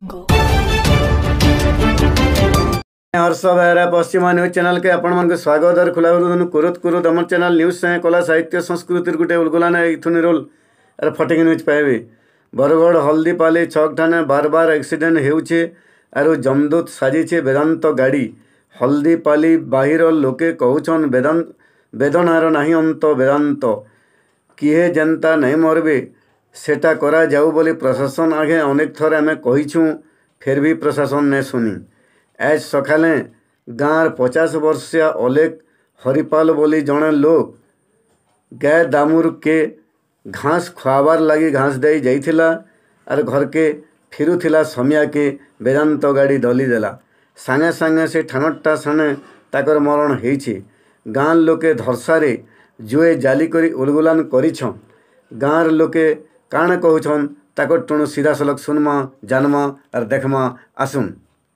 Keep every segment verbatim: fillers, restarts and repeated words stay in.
हर्ष Behera Pashchima news channel के आपण मन स्वागत और खुला कुरुत कुरुत अमर चैनल न्यूज से कला साहित्य संस्कृति गोटे उलगुलान इथुनी रोल अरे फटिक न्यूज पाइबे। बरगढ़ हल्दीपाली छक ठाने बार बार एक्सीडेंट होउछे आरो जमदूत साजिछे वेदांत गाड़ी। हल्दीपाली बाहिर लोके कहउछन वेदांत वेदनार नाही अंत वेदांत किए जनता नहीं मरबे सेटा करा जाऊ बोली प्रशासन आगे अनेक थर आम कहीछूँ फिर भी प्रशासन ने सुनी। आज सकाले गाँव पचास वर्षिया अलेख हरिपाल बोली जड़े लोग गाय दामुर के घास खुआबार लगी घास दे जाइथिला आर घर के फिरुथिला समिया के वेदांत गाड़ी दली देला सांगे सांगे से ठानटा साने ताकर मरण होइछि। गाँव लोके धरसारे जुए जाली करी उलगुलान करिछन। गाँव लोके काण कहउछन ताको टुणु सीधा सलक सुनमा जानमा और देखमा आसुन।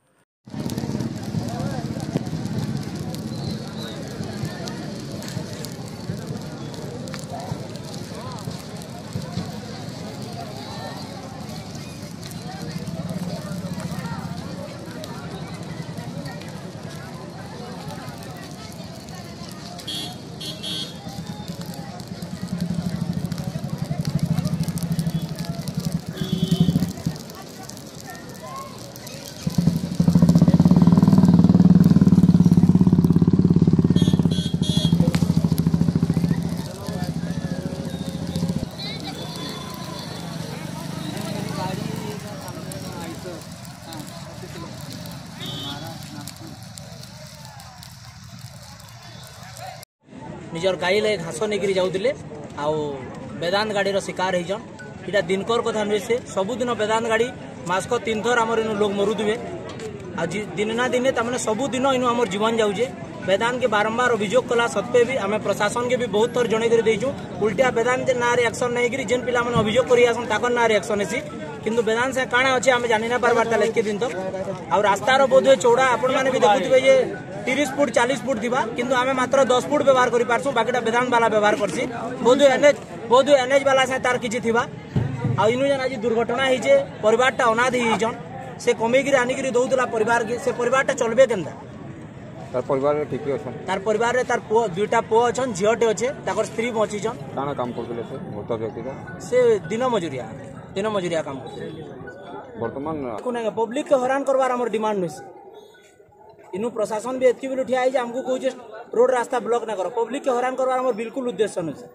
निजर गाई ले घास नहीं जाऊे वेदांत गाड़ी शिकार होजन। इटा दिनकर कथा नुहे से सबुदिन वेदांत गाड़ी मास्क तीन थर आम लोग मरुवे आज दिन ना दिन तमें सबुदिन इन आम जीवन जाऊे। वेदांत के बारंबार अभियोग कला सत्वे भी आम प्रशासन के भी बहुत थर जन कर उल्टा वेदांत ना एक्शन नहीं कि जेन पिला अभियोग कर ना एक्शन हेसी किंतु वेदांत से काଣା अच्छे आम जानी ना पार्बार ताले के दिन तक आ रास्तार बोध चौड़ा आपण मैंने भी देखुवे जे तीस फुट चालीस फुट थी किंतु आम मात्र दस फुट व्यवहार कर पार्सु बाकीटा वेदांत वाला व्यवहार करसी बोध एनएच बोध एनएच वाला से तार किछि थिबा आ इनु जन आज दुर्घटना होइछे परिवारटा अनाथ होइछन से कमेगिरी आनिगिरी दउतला परिवार के से परिवारटा चलबे केनता तार परिवार में ठीक अछन तार परिवार रे तार पो दुईटा पो अछन झियोटे अछे ताकर स्त्री बचिछन। काना काम करथिले से मृत व्यक्ति से दिन मजूरिया दिन मजूरिया काम करथिले। वर्तमान कोने पब्लिक के हैरान करबार हमर डिमांड नइस इनु प्रशासन भी एतकी बिल उठिया है हमको कहूँ रोड रास्ता ब्लॉक ना करो पब्लिक के हैरान करवार हमर बिल्कुल उद्देश्य नहीं।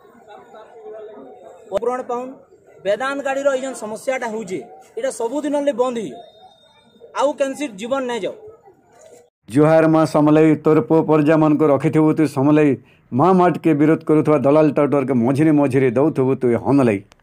पूरण पाउन वेदांत गाड़ी रो इजन समस्याटा होउजे एटा सबुदिन ले बंद ही आउ कैंसी जीवन नहीं जाओ। जुहार माँ समलई तोर पो पर्जा मन को रखिथबु तु समलई माँ माट के विरोध करुथवा दलाल टाउटर के मझिरे मझिरे दउथबु तु हनलई।